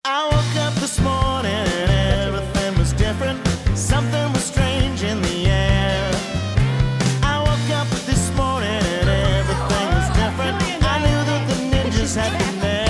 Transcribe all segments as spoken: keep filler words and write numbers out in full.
I woke up this morning and everything was different. Something was strange in the air. I woke up this morning and everything was different. I knew that the ninjas had been there.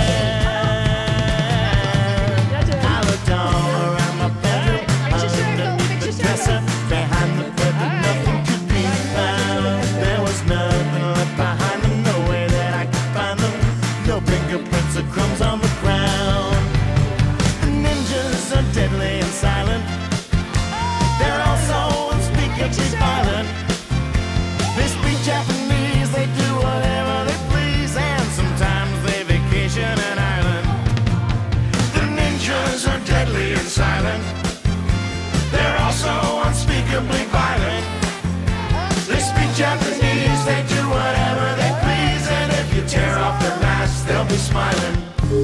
I looked all around my bedroom, underneath the dresser, behind the bed, but nothing could be found. There was nothing left behind them, no way that I could find them. No fingerprints or crumbs on the ground. Ninjas are deadly and silent. They're also unspeakably violent. They speak Japanese, they do whatever they please, and sometimes they vacation in Ireland. The ninjas are deadly and silent. They're also unspeakably violent. They speak Japanese, they do whatever they please, and if you tear off their masks, they'll be smiling.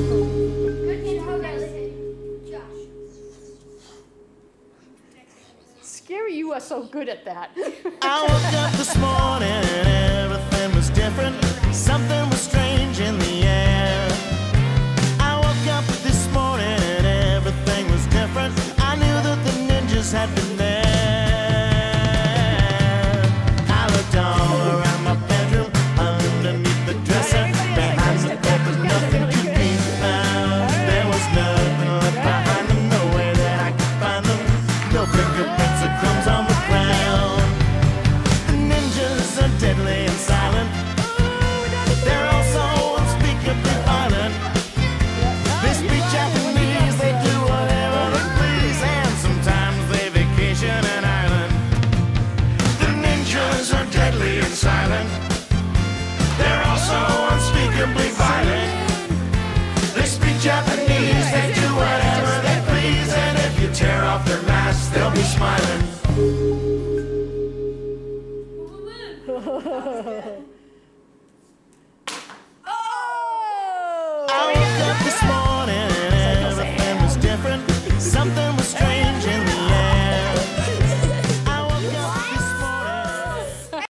Scary, you are so good at that. I woke up this morning and everything was different. Something was strange in the air. I woke up this morning and everything was different. I knew that the ninjas had been there. I looked all around my bedroom, underneath the dresser, behind the bed, but nothing could be found. There was nothing left behind them, no way that I could find them. No fingerprints or crumbs on the ground. The ninjas are deadly and silent. They're also unspeakably violent. They speak Japanese, they do whatever they please, and sometimes they vacation in Ireland. The ninjas are deadly and silent. They're also unspeakably violent. They speak Japanese, they do whatever they please, and if you tear off their masks, they'll be smiling. I woke up this morning and everything was different. Something was strange in